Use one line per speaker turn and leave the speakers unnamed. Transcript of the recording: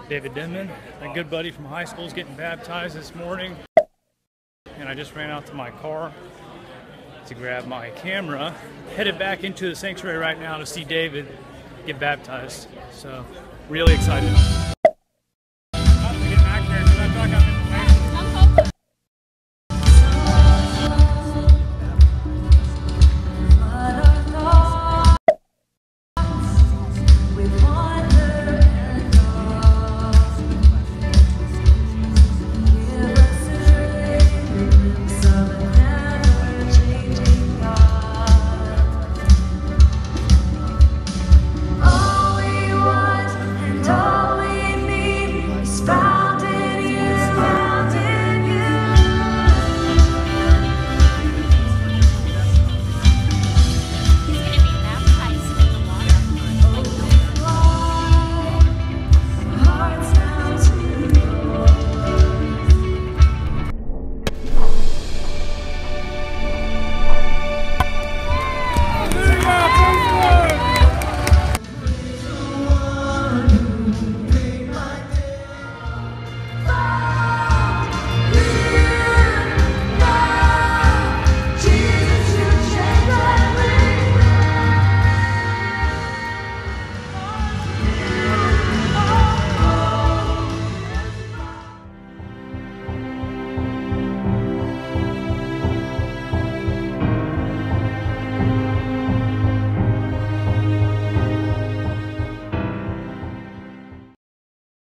David Denman, a good buddy from high school, is getting baptized this morning. And I just ran out to my car to grab my camera. Headed back into the sanctuary right now to see David get baptized. So, really excited.